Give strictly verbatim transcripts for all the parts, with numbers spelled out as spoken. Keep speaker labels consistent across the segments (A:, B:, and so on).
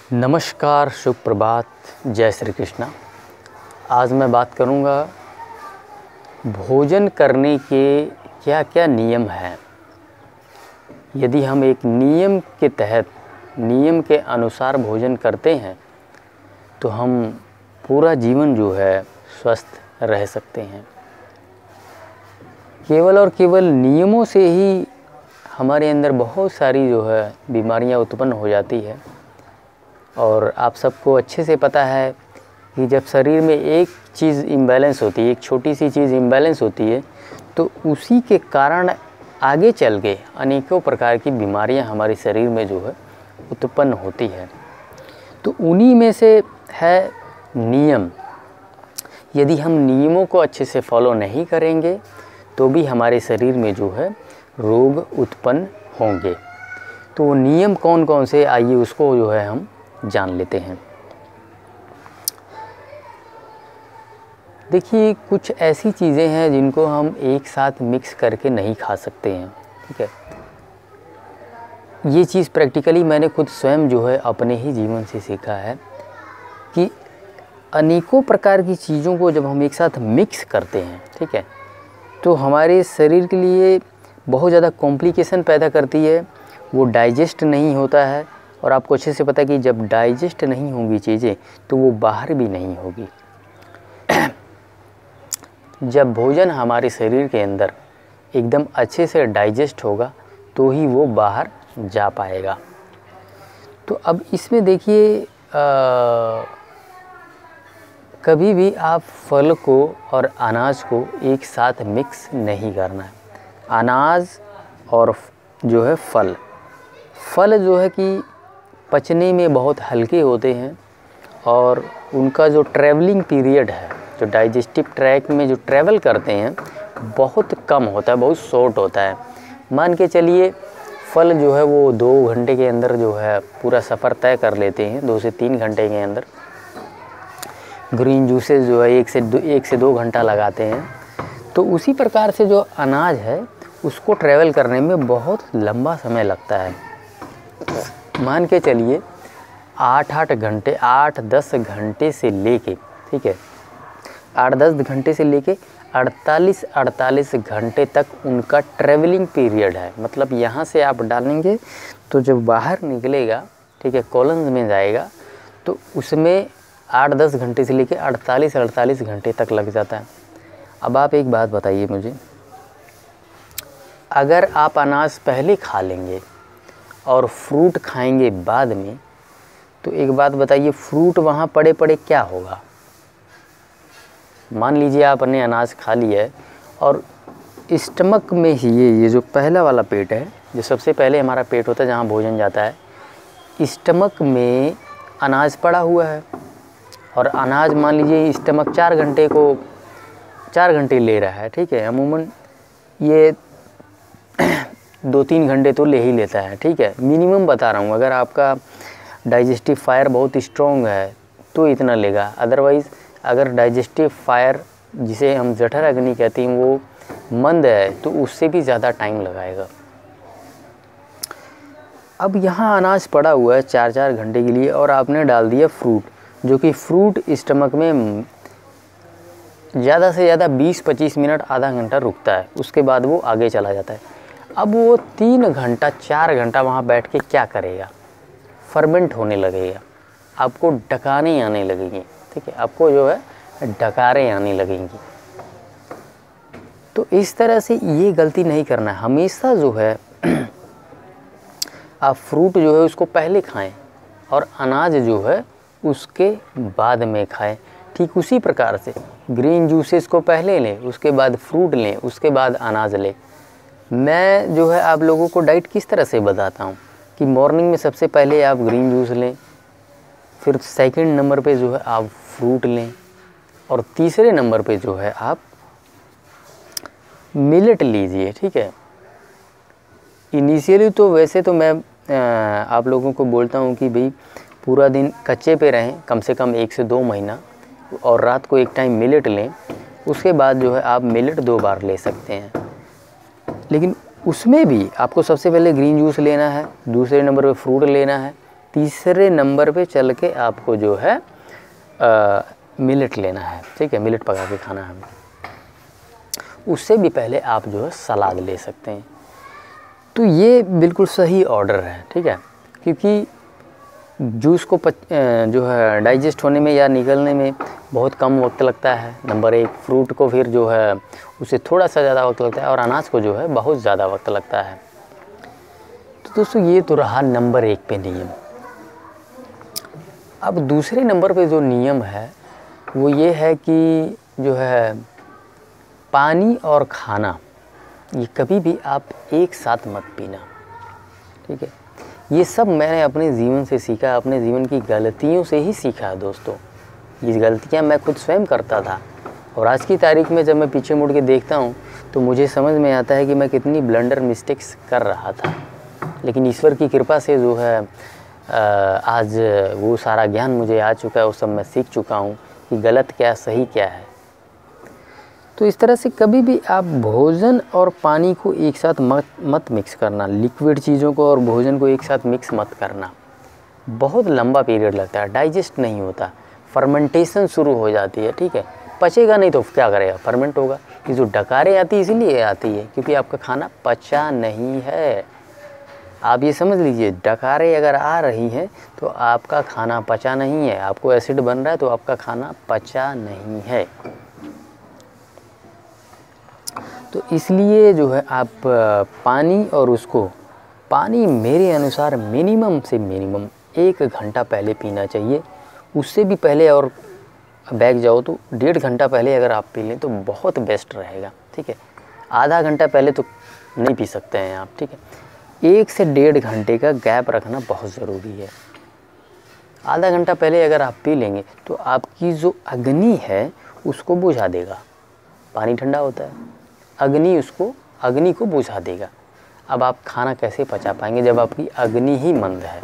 A: नमस्कार, शुभ प्रभात, जय श्री कृष्णा। आज मैं बात करूंगा भोजन करने के क्या क्या नियम हैं। यदि हम एक नियम के तहत नियम के अनुसार भोजन करते हैं तो हम पूरा जीवन जो है स्वस्थ रह सकते हैं। केवल और केवल नियमों से ही हमारे अंदर बहुत सारी जो है बीमारियां उत्पन्न हो जाती है। और आप सबको अच्छे से पता है कि जब शरीर में एक चीज़ इम्बैलेंस होती है, एक छोटी सी चीज़ इम्बैलेंस होती है, तो उसी के कारण आगे चल के अनेकों प्रकार की बीमारियां हमारे शरीर में जो है उत्पन्न होती है। तो उन्हीं में से है नियम। यदि हम नियमों को अच्छे से फॉलो नहीं करेंगे तो भी हमारे शरीर में जो है रोग उत्पन्न होंगे। तो वो नियम कौन कौन से, आइए उसको जो है हम जान लेते हैं। देखिए, कुछ ऐसी चीज़ें हैं जिनको हम एक साथ मिक्स करके नहीं खा सकते हैं, ठीक है। ये चीज़ प्रैक्टिकली मैंने खुद स्वयं जो है अपने ही जीवन से सीखा है कि अनेकों प्रकार की चीज़ों को जब हम एक साथ मिक्स करते हैं, ठीक है, तो हमारे शरीर के लिए बहुत ज़्यादा कॉम्प्लिकेशन पैदा करती है। वो डाइजेस्ट नहीं होता है और आपको अच्छे से पता है कि जब डाइजेस्ट नहीं होंगी चीज़ें तो वो बाहर भी नहीं होगी। जब भोजन हमारे शरीर के अंदर एकदम अच्छे से डाइजेस्ट होगा तो ही वो बाहर जा पाएगा। तो अब इसमें देखिए, कभी भी आप फल को और अनाज को एक साथ मिक्स नहीं करना है। अनाज और जो है फल फल जो है कि पचने में बहुत हल्के होते हैं और उनका जो ट्रैवलिंग पीरियड है, जो डाइजेस्टिव ट्रैक में जो ट्रैवल करते हैं, बहुत कम होता है, बहुत शॉर्ट होता है। मान के चलिए फल जो है वो दो घंटे के अंदर जो है पूरा सफ़र तय कर लेते हैं, दो से तीन घंटे के अंदर। ग्रीन जूसेस जो है एक से दो एक से दो घंटा लगाते हैं। तो उसी प्रकार से जो अनाज है उसको ट्रैवल करने में बहुत लंबा समय लगता है। मान के चलिए आठ आठ घंटे आठ दस घंटे से लेके, ठीक है, आठ दस घंटे से लेके अड़तालीस अड़तालीस घंटे तक उनका ट्रैवलिंग पीरियड है। मतलब यहाँ से आप डालेंगे तो जब बाहर निकलेगा, ठीक है, कॉलन्स में जाएगा, तो उसमें आठ दस घंटे से लेके अड़तालीस अड़तालीस घंटे तक लग जाता है। अब आप एक बात बताइए मुझे, अगर आप अनाज पहले खा लेंगे और फ्रूट खाएंगे बाद में, तो एक बात बताइए, फ्रूट वहाँ पड़े पड़े क्या होगा? मान लीजिए आपने अनाज खा लिया है और स्टमक में ही ये ये जो पहला वाला पेट है, जो सबसे पहले हमारा पेट होता है जहाँ भोजन जाता है, स्टमक में अनाज पड़ा हुआ है। और अनाज मान लीजिए स्टमक चार घंटे को चार घंटे ले रहा है, ठीक है, अमूमन ये दो तीन घंटे तो ले ही लेता है, ठीक है, मिनिमम बता रहा हूँ। अगर आपका डाइजेस्टिव फायर बहुत स्ट्रॉन्ग है तो इतना लेगा, अदरवाइज़ अगर डाइजेस्टिव फायर जिसे हम जठर अग्नि कहते हैं वो मंद है तो उससे भी ज़्यादा टाइम लगाएगा। अब यहाँ अनाज पड़ा हुआ है चार चार घंटे के लिए और आपने डाल दिया फ्रूट, जो कि फ्रूट स्टमक में ज़्यादा से ज़्यादा बीस पच्चीस मिनट आधा घंटा रुकता है, उसके बाद वो आगे चला जाता है। अब वो तीन घंटा चार घंटा वहाँ बैठ के क्या करेगा? फर्मेंट होने लगेगा, आपको डकारें आने लगेंगी, ठीक है, आपको जो है डकारें आने लगेंगी। तो इस तरह से ये गलती नहीं करना है। हमेशा जो है आप फ्रूट जो है उसको पहले खाएं और अनाज जो है उसके बाद में खाएं। ठीक उसी प्रकार से ग्रीन जूसेस को पहले लें, उसके बाद फ्रूट लें, उसके बाद अनाज लें। मैं जो है आप लोगों को डाइट किस तरह से बताता हूँ कि मॉर्निंग में सबसे पहले आप ग्रीन जूस लें, फिर सेकंड नंबर पे जो है आप फ्रूट लें और तीसरे नंबर पे जो है आप मिलेट लीजिए, ठीक है। इनिशियली तो वैसे तो मैं आप लोगों को बोलता हूँ कि भाई पूरा दिन कच्चे पे रहें, कम से कम एक से दो महीना, और रात को एक टाइम मिलेट लें। उसके बाद जो है आप मिलेट दो बार ले सकते हैं, लेकिन उसमें भी आपको सबसे पहले ग्रीन जूस लेना है, दूसरे नंबर पे फ्रूट लेना है, तीसरे नंबर पे चल के आपको जो है आ, मिलेट लेना है, ठीक है, मिलेट पका के खाना है। उससे भी पहले आप जो है सलाद ले सकते हैं। तो ये बिल्कुल सही ऑर्डर है, ठीक है, क्योंकि जूस को पच, जो है डाइजेस्ट होने में या निकलने में बहुत कम वक्त लगता है, नंबर एक। फ्रूट को फिर जो है उसे थोड़ा सा ज़्यादा वक्त लगता है, और अनाज को जो है बहुत ज़्यादा वक्त लगता है। तो दोस्तों ये तो रहा नंबर एक पे नियम। अब दूसरे नंबर पे जो नियम है वो ये है कि जो है पानी और खाना ये कभी भी आप एक साथ मत पीना, ठीक है। ये सब मैंने अपने जीवन से सीखा, अपने जीवन की गलतियों से ही सीखा है दोस्तों। ये गलतियाँ मैं खुद स्वयं करता था, और आज की तारीख में जब मैं पीछे मुड़ के देखता हूँ तो मुझे समझ में आता है कि मैं कितनी ब्लंडर मिस्टेक्स कर रहा था। लेकिन ईश्वर की कृपा से जो है आज वो सारा ज्ञान मुझे आ चुका है, वो सब मैं सीख चुका हूँ कि गलत क्या सही क्या है। तो इस तरह से कभी भी आप भोजन और पानी को एक साथ मत मत मिक्स करना, लिक्विड चीज़ों को और भोजन को एक साथ मिक्स मत करना। बहुत लंबा पीरियड लगता है, डाइजेस्ट नहीं होता, फर्मेंटेशन शुरू हो जाती है, ठीक है। पचेगा नहीं तो क्या करेगा, फर्मेंट होगा। ये जो डकारें आती है इसीलिए आती है क्योंकि आपका खाना पचा नहीं है। आप ये समझ लीजिए, डकारें अगर आ रही हैं तो आपका खाना पचा नहीं है, आपको एसिड बन रहा है तो आपका खाना पचा नहीं है। तो इसलिए जो है आप पानी और उसको पानी मेरे अनुसार मिनिमम से मिनिमम एक घंटा पहले पीना चाहिए। उससे भी पहले और बैग जाओ तो डेढ़ घंटा पहले अगर आप पी लें तो बहुत बेस्ट रहेगा, ठीक है। आधा घंटा पहले तो नहीं पी सकते हैं आप, ठीक है। एक से डेढ़ घंटे का गैप रखना बहुत ज़रूरी है। आधा घंटा पहले अगर आप पी लेंगे तो आपकी जो अग्नि है उसको बुझा देगा। पानी ठंडा होता है, अग्नि उसको अग्नि को बुझा देगा। अब आप खाना कैसे पचा पाएंगे जब आपकी अग्नि ही मंद है।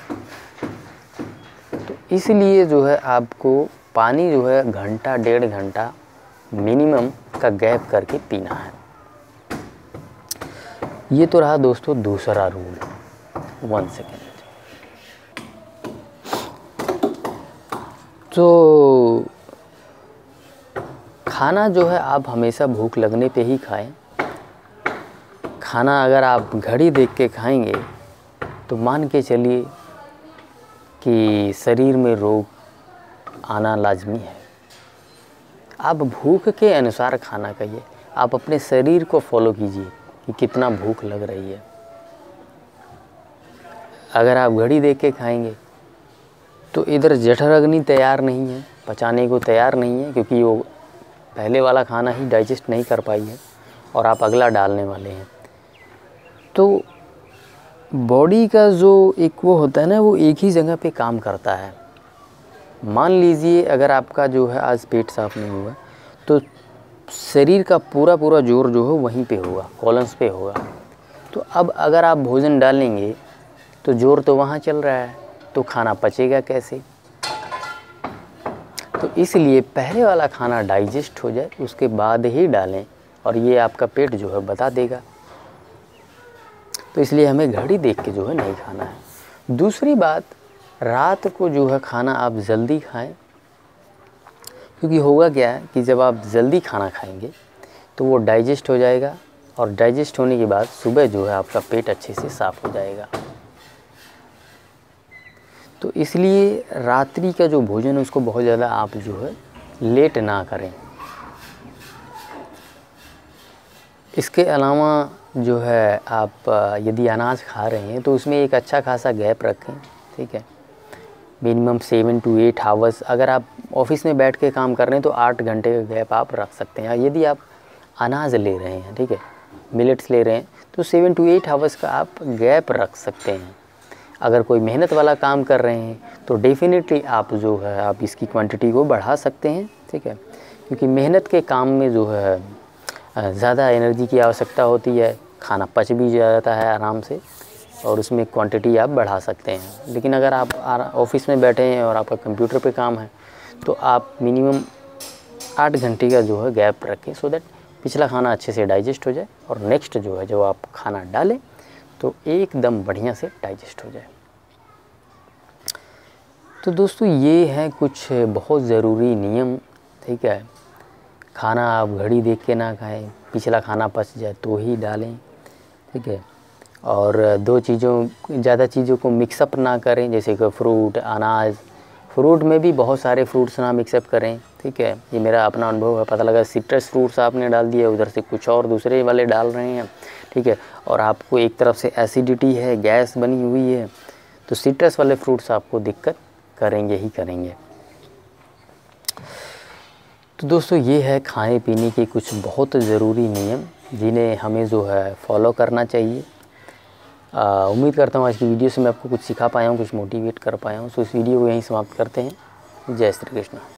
A: तो इसलिए जो है आपको पानी जो है घंटा डेढ़ घंटा मिनिमम का गैप करके पीना है। ये तो रहा दोस्तों दूसरा रूल। One second. तो खाना जो है आप हमेशा भूख लगने पे ही खाएं। खाना अगर आप घड़ी देख के खाएंगे तो मान के चलिए कि शरीर में रोग आना लाजमी है। आप भूख के अनुसार खाना खाइए। आप अपने शरीर को फॉलो कीजिए कि कितना भूख लग रही है। अगर आप घड़ी देख के खाएंगे तो इधर जठराग्नि तैयार नहीं है, पचाने को तैयार नहीं है, क्योंकि वो पहले वाला खाना ही डाइजेस्ट नहीं कर पाई है और आप अगला डालने वाले हैं। तो बॉडी का जो एक वो होता है ना, वो एक ही जगह पे काम करता है। मान लीजिए अगर आपका जो है आज पेट साफ नहीं हुआ तो शरीर का पूरा पूरा जोर जो है वहीं पे होगा, कॉलम्स पे होगा। तो अब अगर आप भोजन डालेंगे तो जोर तो वहाँ चल रहा है, तो खाना पचेगा कैसे। तो इसलिए पहले वाला खाना डाइजेस्ट हो जाए उसके बाद ही डालें, और ये आपका पेट जो है बता देगा। तो इसलिए हमें घड़ी देख के जो है नहीं खाना है। दूसरी बात, रात को जो है खाना आप जल्दी खाएं, क्योंकि होगा क्या है कि जब आप जल्दी खाना खाएंगे तो वो डाइजेस्ट हो जाएगा, और डाइजेस्ट होने के बाद सुबह जो है आपका पेट अच्छे से साफ़ हो जाएगा। तो इसलिए रात्रि का जो भोजन है उसको बहुत ज़्यादा आप जो है लेट ना करें। इसके अलावा जो है आप यदि अनाज खा रहे हैं तो उसमें एक अच्छा खासा गैप रखें, ठीक है। Minimum seven to eight hours. अगर आप ऑफिस में बैठ के काम कर रहे हैं तो आठ घंटे का गैप आप रख सकते हैं। यदि आप अनाज ले रहे हैं, ठीक है, मिलेट्स ले रहे हैं, तो सेवन टू एट आवर्स का आप गैप रख सकते हैं। अगर कोई मेहनत वाला काम कर रहे हैं तो डेफिनेटली आप जो है आप इसकी क्वांटिटी को बढ़ा सकते हैं, ठीक है, क्योंकि मेहनत के काम में जो है ज़्यादा एनर्जी की आवश्यकता होती है, खाना पच भी जाता है आराम से, और उसमें क्वांटिटी आप बढ़ा सकते हैं। लेकिन अगर आप ऑफिस में बैठे हैं और आपका कंप्यूटर पे काम है तो आप मिनिमम आठ घंटे का जो है गैप रखें, सो दैट पिछला खाना अच्छे से डाइजेस्ट हो जाए और नेक्स्ट जो है जब आप खाना डालें तो एकदम बढ़िया से डाइजेस्ट हो जाए। तो दोस्तों ये हैं कुछ बहुत ज़रूरी नियम, ठीक है। खाना आप घड़ी देख के ना खाएं, पिछला खाना पच जाए तो ही डालें, ठीक है। और दो चीज़ों ज़्यादा चीज़ों को मिक्सअप ना करें, जैसे कि फ्रूट, अनाज। फ्रूट में भी बहुत सारे फ्रूट्स ना मिक्सअप करें, ठीक है। ये मेरा अपना अनुभव है, पता लगा सिट्रस फ्रूट्स आपने डाल दिया, उधर से कुछ और दूसरे वाले डाल रहे हैं, ठीक है। और आपको एक तरफ से एसिडिटी है, गैस बनी हुई है, तो सिट्रस वाले फ्रूट्स आपको दिक्कत करेंगे ही करेंगे। तो दोस्तों ये है खाने पीने के कुछ बहुत ज़रूरी नियम जिन्हें हमें जो है फॉलो करना चाहिए। उम्मीद करता हूँ आज की वीडियो से मैं आपको कुछ सिखा पाया हूँ, कुछ मोटिवेट कर पाया हूँ। सो इस वीडियो को यहीं समाप्त करते हैं। जय श्री कृष्ण।